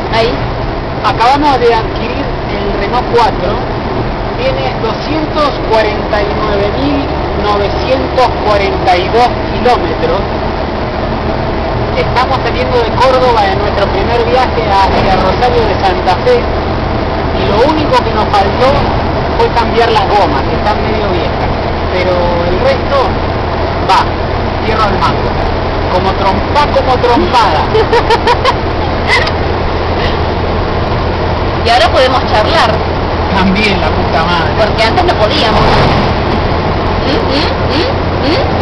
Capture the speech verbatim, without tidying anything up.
Ahí. Acabamos de adquirir el Renault cuatro. Tiene doscientos cuarenta y nueve mil novecientos cuarenta y dos kilómetros. Estamos saliendo de Córdoba en nuestro primer viaje hacia Rosario de Santa Fe. Y lo único que nos faltó fue cambiar las gomas, que están medio viejas. Pero el resto va, cierro el mango. Como trompa, como trompada. Y ahora podemos charlar. También, la puta madre. Porque antes no podíamos. ¿Mm? ¿Mm? ¿Mm? ¿Mm?